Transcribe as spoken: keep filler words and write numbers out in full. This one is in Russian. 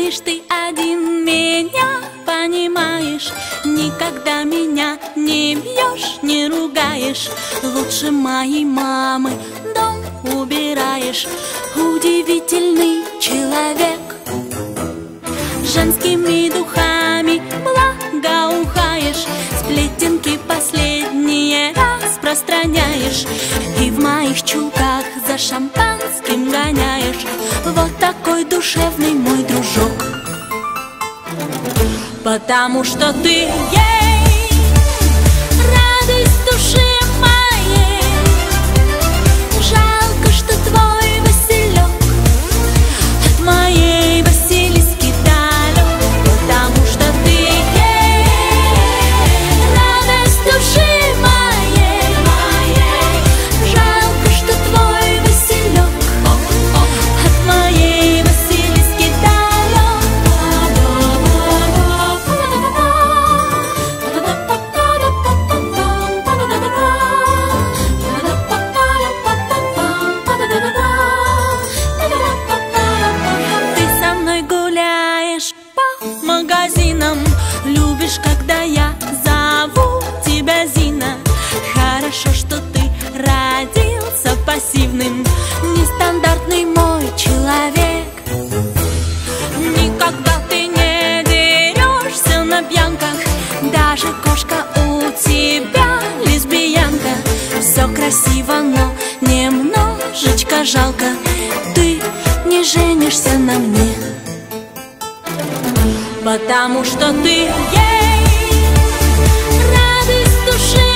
знаешь, ты один меня понимаешь. Никогда меня не бьешь, не ругаешь. Лучше моей мамы дом убираешь. Удивительный человек. Женскими духами благоухаешь. Сплетенки последние распространяешь. И в моих чулках за шампанским гоняешь. Вот такой душевный мой дружок. Потому что ты ей радость души моей. Жалко, что твой Василек от моей Василиски далек. Потому что ты ей радость души моей. Жалко, что твой Василек от моей Василиски далек. Ты со мной гуляешь по магазинам. Любишь, когда я зову тебя Зина. Хорошо, что ты родился пассивным. Нестандартный мой человек. Никогда ты не дерешься на пьянках. Даже кошка у тебя лесбиянка. Все красиво, но немножечко жалко. Ты не женишься на мне. Потому что ты ей радость души